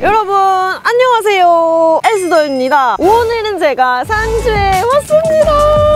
여러분 안녕하세요, 에스더입니다. 오늘은 제가 상주에 왔습니다.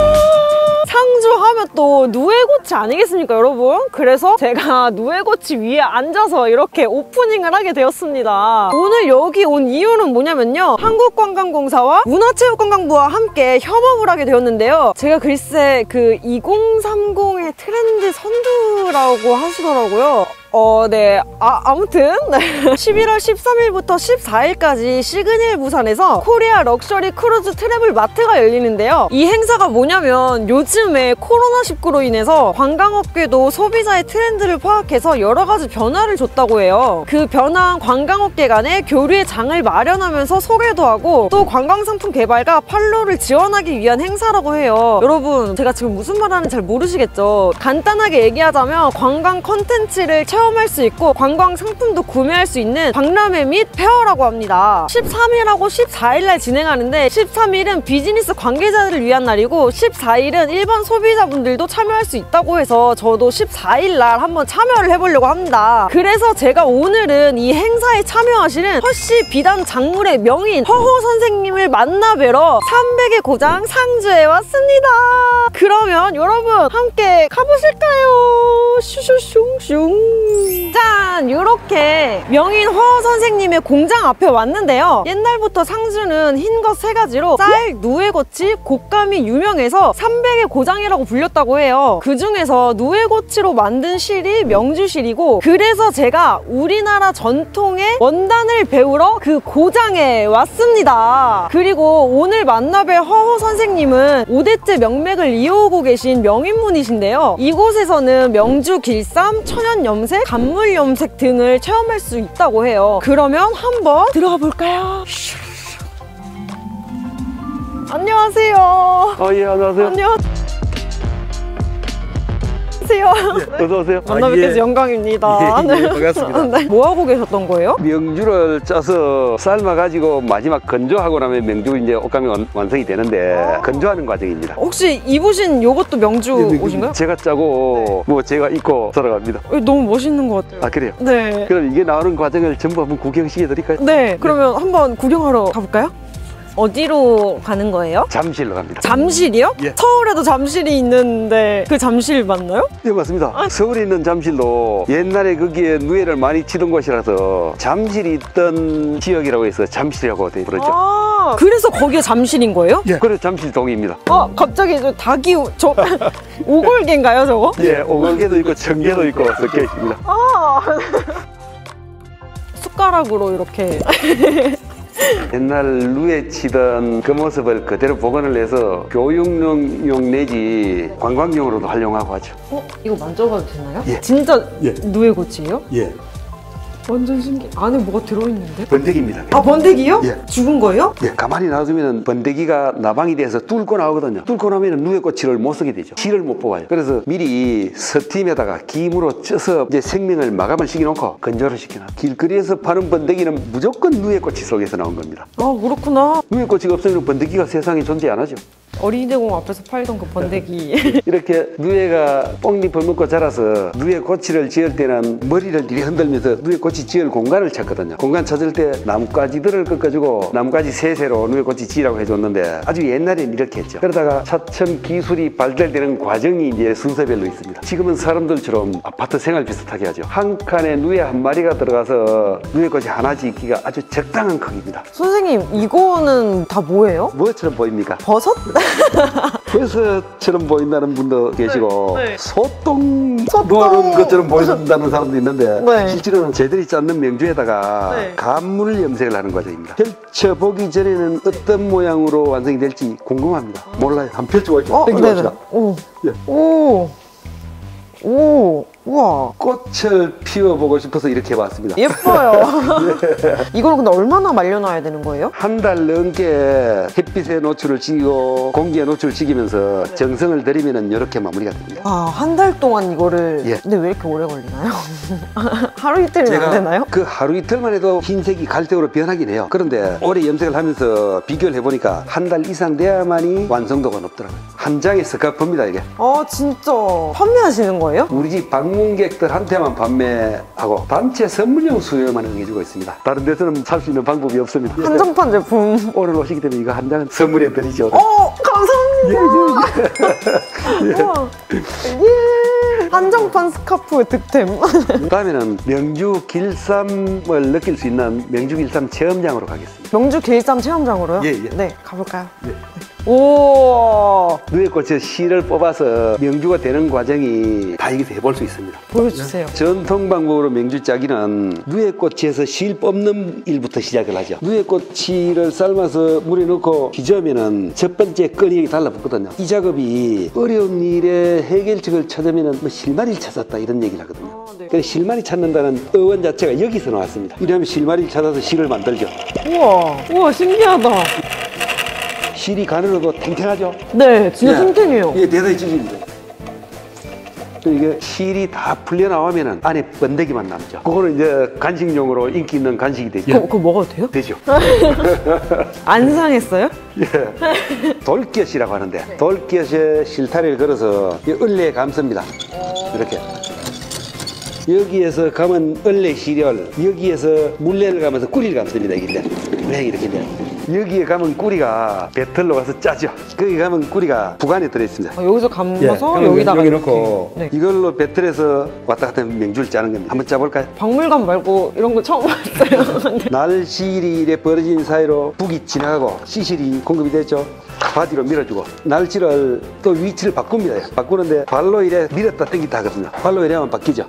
상주하면 또 누에고치 아니겠습니까 여러분? 그래서 제가 누에고치 위에 앉아서 이렇게 오프닝을 하게 되었습니다. 오늘 여기 온 이유는 뭐냐면요, 한국관광공사와 문화체육관광부와 함께 협업을 하게 되었는데요. 제가 글쎄 그 2030의 트렌드 선두라고 하시더라고요. 네. 아무튼 11월 13일부터 14일까지 시그닐 부산에서 코리아 럭셔리 크루즈 트래블 마트가 열리는데요. 이 행사가 뭐냐면 요즘에 코로나19로 인해서 관광업계도 소비자의 트렌드를 파악해서 여러 가지 변화를 줬다고 해요. 그 변화한 관광업계 간의 교류의 장을 마련하면서 소개도 하고 또 관광상품 개발과 판로를 지원하기 위한 행사라고 해요. 여러분 제가 지금 무슨 말 하는지 잘 모르시겠죠? 간단하게 얘기하자면 관광 콘텐츠를 체험할 수 있고 관광 상품도 구매할 수 있는 박람회 및 페어라고 합니다. 13일하고 14일날 진행하는데 13일은 비즈니스 관계자들을 위한 날이고 14일은 일반 소비자분들도 참여할 수 있다고 해서 저도 14일날 한번 참여를 해보려고 합니다. 그래서 제가 오늘은 이 행사에 참여하시는 허씨 비단 작물의 명인 허호 선생님을 만나 뵈러 300의 고장 상주에 왔습니다. 그러면 여러분 함께 가보실까요? 슈슈슝슝. 짠! 이렇게 명인 허 선생님의 공장 앞에 왔는데요. 옛날부터 상주는 흰것 3가지로 쌀, 누에고치, 곶감이 유명해서 300의 고장이라고 불렸다고 해요. 그 중에서 누에고치로 만든 실이 명주실이고, 그래서 제가 우리나라 전통의 원단을 배우러 그 고장에 왔습니다. 그리고 오늘 만나뵐 허호 선생님은 5대째 명맥을 이어오고 계신 명인분이신데요. 이곳에서는 명주 길쌈, 천연 염색, 간물 염색 등을 체험할 수 있다고 해요. 그러면 한번 들어가 볼까요? 안녕하세요. 예, 안녕하세요. 안녕하세요. 예, 어서오세요. 만나뵙게 돼서 영광입니다. 예, 반갑습니다. 네. 뭐 하고 계셨던 거예요? 명주를 짜서 삶아가지고 마지막 건조하고 나면 명주 이제 옷감이 완성이 되는데 건조하는 과정입니다. 혹시 입으신 요것도 명주 옷인가요? 제가 짜고 뭐 제가 입고 돌아갑니다. 너무 멋있는 것 같아요. 아, 그래요? 네. 그럼 이게 나오는 과정을 전부 한번 구경시켜 드릴까요? 네. 그러면 한번 구경하러 가볼까요? 어디로 가는 거예요? 잠실로 갑니다. 잠실이요? 예. 서울에도 잠실이 있는데 그 잠실 맞나요? 네, 맞습니다. 서울에 있는 잠실도 옛날에 거기에 누에를 많이 치던 곳이라서 잠실이 있던 지역이라고 해서 잠실이라고 부르죠. 그래서 거기가 잠실인 거예요? 예. 그래서 잠실동입니다. 갑자기 저 닭이 오골개인가요 저거? 예, 오골개도 있고 청개도 있고 섞여 있습니다. 숟가락으로 이렇게 옛날 누에 치던 그 모습을 그대로 복원을 해서 교육용 내지 관광용으로도 활용하고 하죠. 이거 만져봐도 되나요? 예. 진짜 예. 누에고치예요? 예. 완전 신기해. 안에 뭐가 들어있는데? 번데기입니다. 번데기요? 예. 죽은 거예요? 예, 가만히 놔두면 번데기가 나방이 돼서 뚫고 나오거든요. 뚫고 나면 누에꽃을 못 쓰게 되죠. 실을 못 뽑아요. 그래서 미리 스팀에다가 김으로 쪄서 이제 생명을 마감을 시켜놓고 건조를 시켜놔. 길거리에서 파는 번데기는 무조건 누에꽃이 속에서 나온 겁니다. 그렇구나. 누에꽃이 없으면 번데기가 세상에 존재 안 하죠. 어린이대공 앞에서 팔던 그 번데기. 이렇게 누에가 뽕잎을 먹고 자라서 누에꽃을 지을 때는 머리를 이리 흔들면서 누에꽃이 지을 공간을 찾거든요. 공간 찾을 때 나뭇가지들을 꺾어주고 나뭇가지 세세로 누에꽃이 지으라고 해줬는데 아주 옛날엔 이렇게 했죠. 그러다가 차츰 기술이 발달되는 과정이 이제 순서별로 있습니다. 지금은 사람들처럼 아파트 생활 비슷하게 하죠. 한 칸에 누에 한 마리가 들어가서 누에꽃이 하나 짓기가 아주 적당한 크기입니다. 선생님 이거는 다 뭐예요? 뭐처럼 보입니까? 버섯? 버섯처럼 보인다는 분도 계시고 네. 소똥 노는 것처럼 보인다는 사람도 있는데 네. 실제로는 쟤들이 짰는 명주에다가 네. 간물 염색을 하는 과정입니다. 펼쳐보기 전에는 어떤 모양으로 완성이 될지 궁금합니다. 몰라요. 한번 펼쳐보시죠. 네네. 예. 오, 우와. 꽃을 피워보고 싶어서 이렇게 해봤습니다. 예뻐요. 이걸 근데 얼마나 말려놔야 되는 거예요? 한 달 넘게 햇빛에 노출을 시키고 공기에 노출을 시키면서 정성을 들이면 이렇게 마무리가 됩니다. 한 달 동안 이거를. 예. 근데 왜 이렇게 오래 걸리나요? 하루 이틀이면 안 되나요? 그 하루 이틀만 해도 흰색이 갈색으로 변하긴 해요. 그런데 오래 염색을 하면서 비교를 해보니까 한 달 이상 돼야만이 완성도가 높더라고요. 한 장에 스카프입니다 이게. 진짜 판매하시는 거예요? 우리 집 방 방문객들한테만 판매하고 단체 선물용 수요만 응해주고 있습니다. 다른 데서는 살 수 있는 방법이 없습니다. 한정판 제품. 오늘 오시기 때문에 이거 한 장은 선물해 드리죠. 감사합니다. 우와. 예. 한정판 스카프 득템. 다음에는 명주 길쌈을 느낄 수 있는 명주 길쌈 체험장으로 가겠습니다. 명주 길쌈 체험장으로요? 예, 예. 네, 가볼까요? 네. 오, 누에꽃의 실을 뽑아서 명주가 되는 과정이 다 여기서 해볼 수 있습니다. 보여주세요. 전통 방법으로 명주 짜기는 누에꽃에서 실 뽑는 일부터 시작을 하죠. 누에꽃을 삶아서 물에 넣고 휘저으면은 첫 번째 끈이 여기 달라붙거든요. 이 작업이 어려운 일의 해결책을 찾으면은 뭐 실마리를 찾았다 이런 얘기를 하거든요. 네. 그래서 실마리 찾는다는 어원 자체가 여기서 나왔습니다. 이러면 실마리를 찾아서 실을 만들죠. 우와, 신기하다. 실이 가늘어도 탱탱하죠? 네, 진짜 탱탱해요. 이게 대단히 찢어집니다. 이게 실이 다 풀려 나오면은 안에 번데기만 남죠. 그거는 이제 간식용으로 인기 있는 간식이 되죠. 그거 먹어도 돼요? 되죠. 안 상했어요? 예. 돌기엇이라고 하는데 돌기엇에 실타래를 걸어서 이 얼레에 감습니다. 이렇게. 여기에서 감은 얼레 시리얼, 여기에서 물레를 감아서 꿀이를 감습니다. 이게 이렇게 돼. 여기에 감은 꿀이가 배틀로 가서 짜죠. 거기 감은 꿀이가 부관에 들어있습니다. 여기서 감아서 여기다가 여기 이렇게. 넣고 네. 이걸로 배틀에서 왔다 갔다 하면 명주를 짜는 겁니다. 한번 짜볼까요? 박물관 말고 이런 거 처음 봤어요. 날실이 이래 벌어진 사이로 북이 지나가고 시실이 공급이 됐죠. 바디로 밀어주고 날치를 또 위치를 바꿉니다. 바꾸는데 발로 이래 밀었다 당기다 하거든요. 발로 이래 하면 바뀌죠.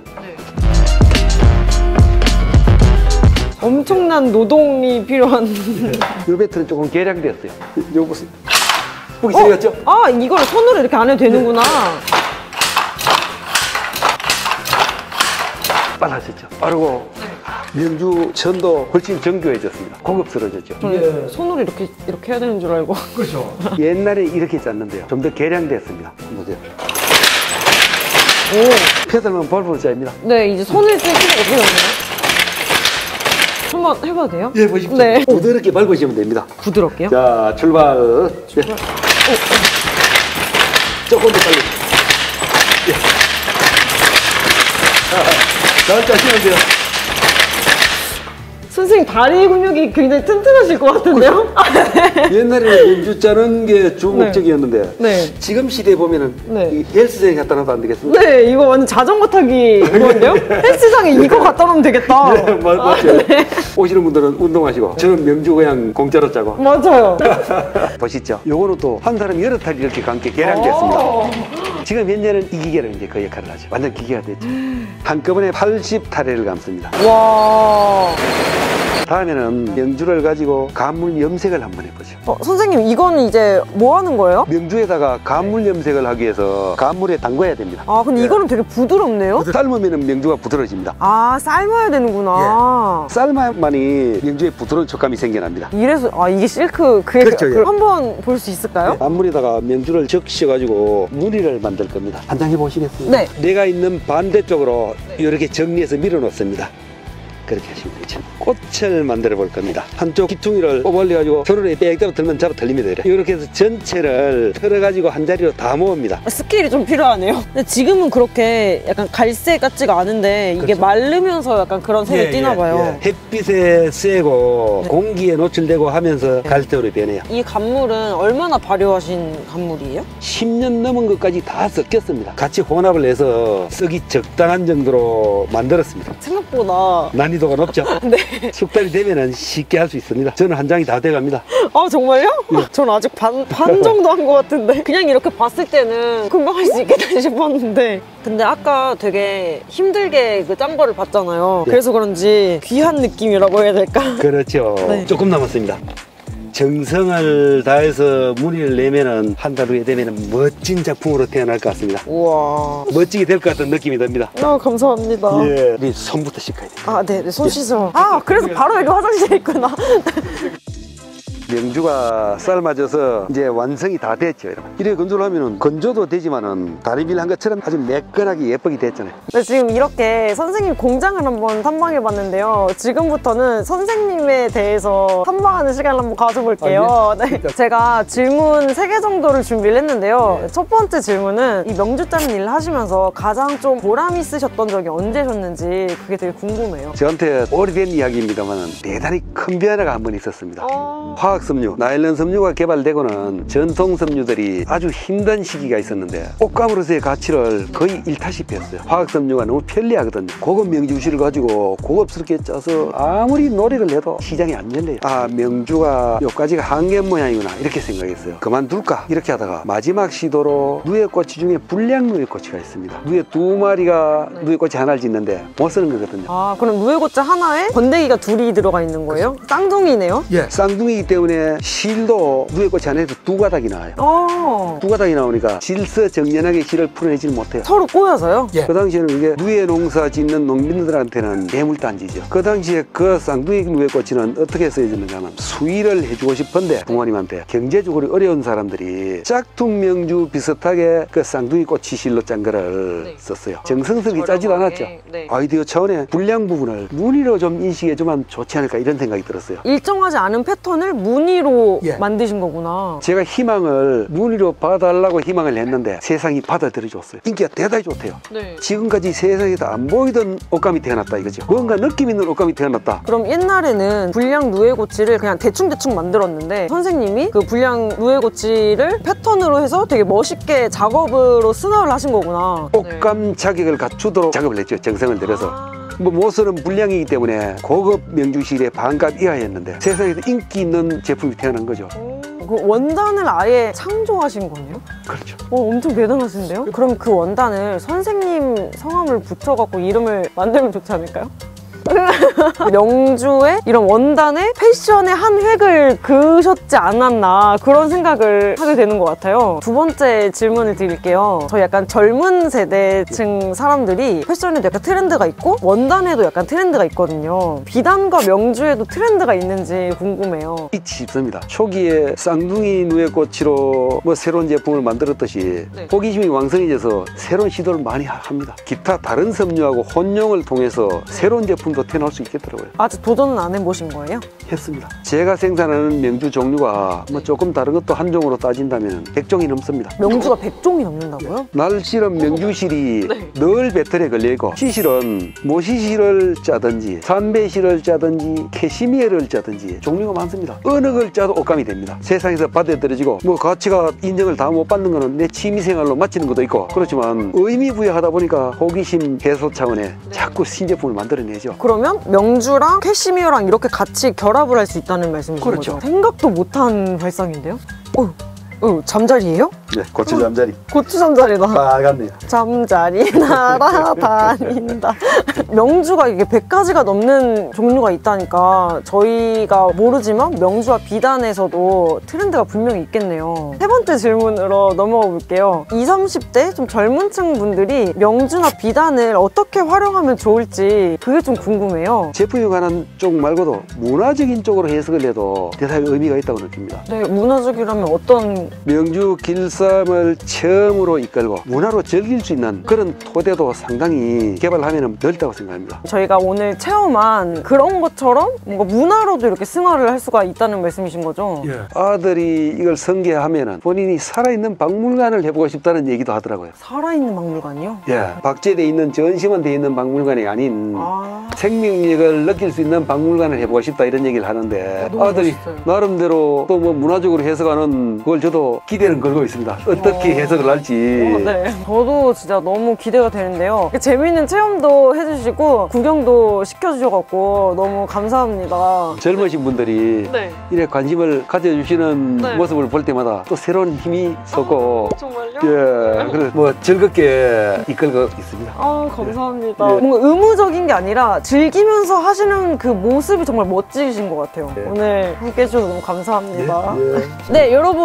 엄청난 노동이 필요한. 이 배틀은 조금 개량되었어요. 요거 보세요. 북이 들어갔죠? 아, 이걸 손으로 이렇게 안 해도 되는구나. 빨라졌죠. 빠르고 명주 천도 훨씬 정교해졌습니다. 고급스러워졌죠. 저는 손으로 이렇게 해야 되는 줄 알고. 그렇죠. 옛날에 이렇게 짰는데요. 좀 더 개량됐습니다. 보세요. 오. 페달만 밟으면 짜입니다. 네, 이제 손을 쓸 필요가 없게 됐네요. 한번 해봐도 돼요? 예, 보십시오. 네. 부드럽게 밟으시면 됩니다. 부드럽게요? 자, 출발. 네. 조금 더 빨리. 예. 잘 짜시면 돼요. 선생님 다리 근육이 굉장히 튼튼하실 것 같은데요? 옛날에 명주 짜는 게 주 목적이었는데 네. 지금 시대에 보면은 네. 이 헬스장에 갖다 놔도 안 되겠습니까? 네, 이거 완전 자전거 타기 그건데요? 헬스장에 이거 갖다 놓으면 되겠다. 네, 맞죠. 네. 오시는 분들은 운동하시고 저는 명주 그냥 공짜로 짜고 맞아요. 보시죠. 요거는 또 한 사람이 여러 탈 이렇게 감게 개량됐습니다. 지금 현재는 이 기계로 이제 그 역할을 하죠. 완전 기계가 됐죠. 한꺼번에 80타래를 감습니다. 와. 다음에는 명주를 가지고 가물 염색을 한번 해보죠. 선생님 이거는 이제 뭐 하는 거예요? 명주에다가 가물 염색을 하기 위해서 가물에 담가야 됩니다. 아, 근데 이거는 되게 부드럽네요? 삶으면 명주가 부드러워집니다. 아, 삶아야 되는구나. 삶아야만이 명주에 부드러운 촉감이 생겨납니다. 이래서, 아, 이게 실크, 그렇죠, 예. 한번 볼 수 있을까요? 앞물에다가 명주를 적셔가지고 무늬를 만들 겁니다. 한 장 해보시겠어요? 네. 내가 있는 반대쪽으로 이렇게 정리해서 밀어 놓습니다. 그렇게 하시면 되죠. 꽃을 만들어 볼 겁니다. 한쪽 귀퉁이를 뽑아올려가지고 손으로 빽 들면 잡아 털립니다. 이렇게 해서 전체를 털어가지고 한 자리로 다 모읍니다. 스킬이 좀 필요하네요. 근데 지금은 그렇게 약간 갈색 같지가 않은데 이게 그렇죠. 마르면서 약간 그런 색을 띠나 봐요. 햇빛에 쐬고 공기에 노출되고 하면서 갈색으로 변해요. 이 간물은 얼마나 발효하신 간물이에요? 10년 넘은 것까지 다 섞였습니다. 같이 혼합을 해서 쓰기 적당한 정도로 만들었습니다. 생각보다 난이도가 높죠? 네. 숙달이 되면 쉽게 할 수 있습니다. 저는 한 장이 다 돼갑니다. 아, 정말요? 전 아직 반 정도 한 것 같은데 그냥 이렇게 봤을 때는 금방 할 수 있겠다 싶었는데 근데 아까 되게 힘들게 그 짠 거를 봤잖아요. 네. 그래서 그런지 귀한 느낌이라고 해야 될까? 그렇죠. 네. 조금 남았습니다. 정성을 다해서 무늬를 내면은 한 달 후에 되면은 멋진 작품으로 태어날 것 같습니다. 우와. 멋지게 될 것 같은 느낌이 듭니다. 아, 감사합니다. 예. 우리 손부터 씻어야 돼요. 아, 네, 손 씻어. 아, 그래서 바로 여기 화장실에 있구나. 명주가 삶아져서 이제 완성이 다 됐죠. 이렇게 건조를 하면은 건조도 되지만은 다리밀 한 것처럼 아주 매끈하게 예쁘게 됐잖아요. 네, 지금 이렇게 선생님 공장을 한번 탐방해 봤는데요. 지금부터는 선생님에 대해서 탐방하는 시간을 한번 가져볼게요. 네. 제가 질문 3개 정도를 준비를 했는데요. 첫 번째 질문은 이 명주 따는 일을 하시면서 가장 좀 보람 있으셨던 적이 언제셨는지 그게 되게 궁금해요. 저한테 오래된 이야기입니다만 대단히 큰 변화가 한 번 있었습니다. 화학섬유, 나일론 섬유가 개발되고는 전통 섬유들이 아주 힘든 시기가 있었는데 옷감으로서의 가치를 거의 잃다시피 했어요. 화학섬유가 너무 편리하거든요. 고급 명주실을 가지고 고급스럽게 짜서 아무리 노력을 해도 시장이 안 열려요. 아, 명주가 요까지가 한계 모양이구나 이렇게 생각했어요. 그만둘까 이렇게 하다가 마지막 시도로 누에꽃이 중에 불량 누에꽃이가 있습니다. 누에 2마리가 누에꽃이 하나를 짓는데 못 쓰는 거거든요. 아, 그럼 누에꽃자 하나에 번데기가 2이 들어가 있는 거예요? 쌍둥이네요? 예, 쌍둥이이기 때문에 실도 누에꽃이 하나에서 2가닥이 나와요. 2가닥이 나오니까 질서정연하게 실을 풀어내지 못해요. 서로 꼬여서요? 예. 그 당시에는 이게 누에 농사 짓는 농민들한테는 대물단지죠. 그 당시에 그 쌍둥이 누에꽃이는 어떻게 써야되는가 하면 수의를 해주고 싶은데 부모님한테 경제적으로 어려운 사람들이 짝퉁 명주 비슷하게 그 쌍둥이 꽃이 실로 짠 거를 썼어요. 정성스럽게 짜지도 않았죠. 아이디어 차원의 불량 부분을 무늬로 좀 인식해주면 좋지 않을까 이런 생각이 들었어요. 일정하지 않은 패턴을 무늬로 만드신 거구나. 제가 희망을 무늬로 봐달라고 희망을 했는데 세상이 받아들여줬어요. 인기가 대단히 좋대요. 지금까지 세상에서 안 보이던 옷감이 태어났다 이거죠. 뭔가 느낌 있는 옷감이 태어났다. 그럼 옛날에는 불량 누에고치를 그냥 대충대충 만들었는데 선생님이 그 불량 누에고치를 패턴으로 해서 되게 멋있게 작업으로 승화를 하신 거구나. 옷감 자격을 갖추도록 작업을 했죠. 정성을 들여서. 뭐 못쓰는 불량이기 때문에 고급 명주실의 반값 이하였는데 세상에서 인기 있는 제품이 태어난 거죠. 그 원단을 아예 창조하신 거네요? 그렇죠. 엄청 대단하신데요? 그럼 그 원단을 선생님 성함을 붙여갖고 이름을 만들면 좋지 않을까요? 명주의 이런 원단에 패션의 한 획을 그으셨지 않았나 그런 생각을 하게 되는 것 같아요. 두 번째 질문을 드릴게요. 저희 약간 젊은 세대층 사람들이 패션에도 약간 트렌드가 있고 원단에도 약간 트렌드가 있거든요. 비단과 명주에도 트렌드가 있는지 궁금해요. 있지 싶습니다. 초기에 쌍둥이 누에꽃으로 뭐 새로운 제품을 만들었듯이 호기심이 왕성해져서 새로운 시도를 많이 합니다. 기타 다른 섬유하고 혼용을 통해서 새로운 제품 도 태어날 수 있겠더라고요. 아직 도전은 안 해보신 거예요? 했습니다. 제가 생산하는 명주 종류가 뭐 조금 다른 것도 한 종으로 따진다면 100종이 넘습니다. 명주가 100종이 넘는다고요? 날실은 명주실이 늘 배틀에 걸려있고 시실은 모시실을 짜든지 삼배실을 짜든지 캐시미어를 짜든지 종류가 많습니다. 어느 걸 짜도 옷감이 됩니다. 세상에서 받아들여지고 뭐 가치가 인정을 다 못 받는 거는 내 취미생활로 마치는 것도 있고 그렇지만 의미 부여하다 보니까 호기심 해소 차원에 자꾸 신제품을 만들어내죠. 그러면 명주랑 캐시미어랑 이렇게 같이 결합을 할 수 있다는 말씀이신 그렇죠. 거죠? 생각도 못한 발상인데요? 잠자리예요? 네, 고추 잠자리. 고추 잠자리다. 빨갛네요. 잠자리 날아다닌다. 명주가 이게 100가지가 넘는 종류가 있다니까 저희가 모르지만 명주와 비단에서도 트렌드가 분명히 있겠네요. 세 번째 질문으로 넘어가 볼게요. 20, 30대 좀 젊은 층 분들이 명주나 비단을 어떻게 활용하면 좋을지 그게 좀 궁금해요. 제품에 관한 쪽 말고도 문화적인 쪽으로 해석을 해도 대단히 의미가 있다고 느낍니다. 네, 문화적이라면 어떤? 명주 길쌈을 처음으로 이끌고 문화로 즐길 수 있는 그런 토대도 상당히 개발하면 넓다고 생각합니다. 저희가 오늘 체험한 그런 것처럼 뭔가 문화로도 이렇게 승화를 할 수가 있다는 말씀이신 거죠? 아들이 이걸 성계하면 본인이 살아있는 박물관을 해보고 싶다는 얘기도 하더라고요. 살아있는 박물관이요? 박제되어 있는 전시만 되어 있는 박물관이 아닌 생명력을 느낄 수 있는 박물관을 해보고 싶다 이런 얘기를 하는데 아들이 멋있어요. 나름대로 또 뭐 문화적으로 해석하는 그걸 저도 기대는 걸고 있습니다. 어떻게 해석을 할지. 네, 저도 진짜 너무 기대가 되는데요. 재미있는 체험도 해주시고 구경도 시켜주셔서 너무 감사합니다. 젊으신 분들이 이래 관심을 가져주시는 모습을 볼 때마다 또 새로운 힘이 솟고 정말요? 그래서 뭐 즐겁게 이끌고 있습니다. 감사합니다. 뭔가 의무적인 게 아니라 즐기면서 하시는 그 모습이 정말 멋지신 것 같아요. 오늘 함께 해주셔서 너무 감사합니다. 네, 여러분 오늘 이렇게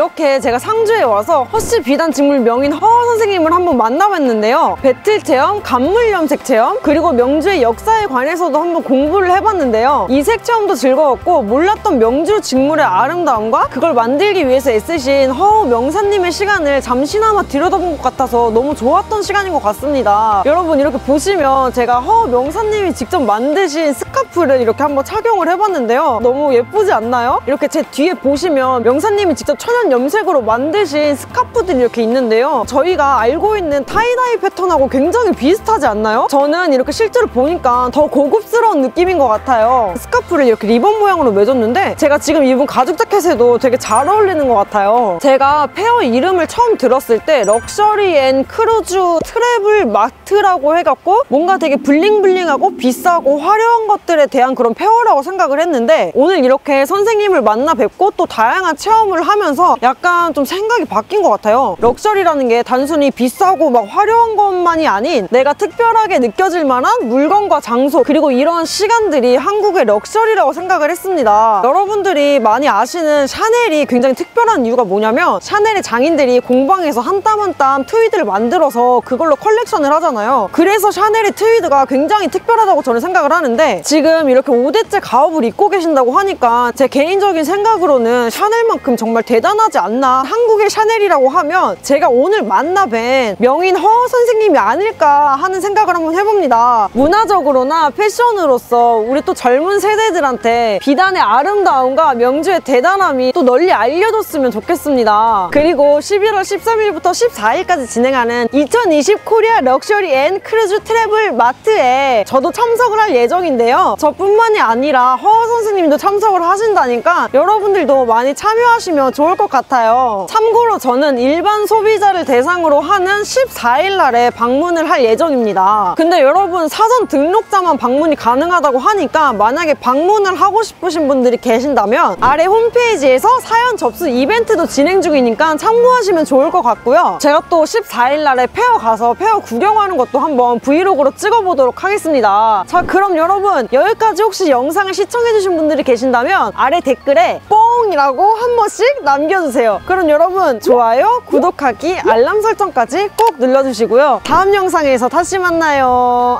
이렇게 제가 상주에 와서 허씨 비단 직물 명인 허 선생님을 한번 만나봤는데요. 배틀 체험, 간물 염색 체험, 그리고 명주의 역사에 관해서도 한번 공부를 해봤는데요. 이색 체험도 즐거웠고 몰랐던 명주 직물의 아름다움과 그걸 만들기 위해서 애쓰신 허 명사님의 시간을 잠시나마 들여다본 것 같아서 너무 좋았던 시간인 것 같습니다. 여러분 이렇게 보시면 제가 허 명사님이 직접 만드신 스카프를 이렇게 한번 착용을 해봤는데요. 너무 예쁘지 않나요? 이렇게 제 뒤에 보시면 명사님이 직접 천연 염색으로 만드신 스카프들이 이렇게 있는데요. 저희가 알고 있는 타이다이 패턴하고 굉장히 비슷하지 않나요? 저는 이렇게 실제로 보니까 더 고급스러운 느낌인 것 같아요. 스카프를 이렇게 리본 모양으로 맺었는데 제가 지금 입은 가죽 자켓에도 되게 잘 어울리는 것 같아요. 제가 페어 이름을 처음 들었을 때 럭셔리 앤 크루즈 트래블 마트라고 해갖고 뭔가 되게 블링블링하고 비싸고 화려한 것들에 대한 그런 페어라고 생각을 했는데 오늘 이렇게 선생님을 만나 뵙고 또 다양한 체험을 하면서 약간 좀 생각이 바뀐 것 같아요. 럭셔리라는 게 단순히 비싸고 막 화려한 것만이 아닌 내가 특별하게 느껴질 만한 물건과 장소 그리고 이런 시간들이 한국의 럭셔리라고 생각을 했습니다. 여러분들이 많이 아시는 샤넬이 굉장히 특별한 이유가 뭐냐면 샤넬의 장인들이 공방에서 한 땀 한 땀 트위드를 만들어서 그걸로 컬렉션을 하잖아요. 그래서 샤넬의 트위드가 굉장히 특별하다고 저는 생각을 하는데 지금 이렇게 5대째 가업을 입고 계신다고 하니까 제 개인적인 생각으로는 샤넬만큼 정말 대단하지 않나. 한국의 샤넬이라고 하면 제가 오늘 만나 뵌 명인 허 선생님이 아닐까 하는 생각을 한번 해봅니다. 문화적으로나 패션으로서 우리 또 젊은 세대들한테 비단의 아름다움과 명주의 대단함이 또 널리 알려졌으면 좋겠습니다. 그리고 11월 13일부터 14일까지 진행하는 2020 코리아 럭셔리 앤 크루즈 트래블 마트에 저도 참석을 할 예정인데요. 저뿐만이 아니라 허 선생님도 참석을 하신다니까 여러분들도 많이 참여하시면 좋을 것 같아요. 참고로 저는 일반 소비자를 대상으로 하는 14일 날에 방문을 할 예정입니다. 근데 여러분 사전 등록자만 방문이 가능하다고 하니까 만약에 방문을 하고 싶으신 분들이 계신다면 아래 홈페이지에서 사연 접수 이벤트도 진행 중이니까 참고하시면 좋을 것 같고요. 제가 또 14일 날에 페어 가서 페어 구경하는 것도 한번 브이로그로 찍어보도록 하겠습니다. 자, 그럼 여러분 여기까지 혹시 영상을 시청해주신 분들이 계신다면 아래 댓글에 뽕이라고 한 번씩 남겨주세요. 그럼 여러분 좋아요, 구독하기, 알람 설정까지 꼭 눌러주시고요. 다음 영상에서 다시 만나요.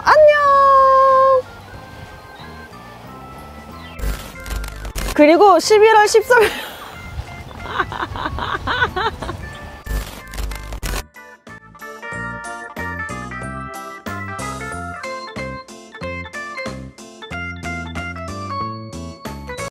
안녕! 그리고 11월 13일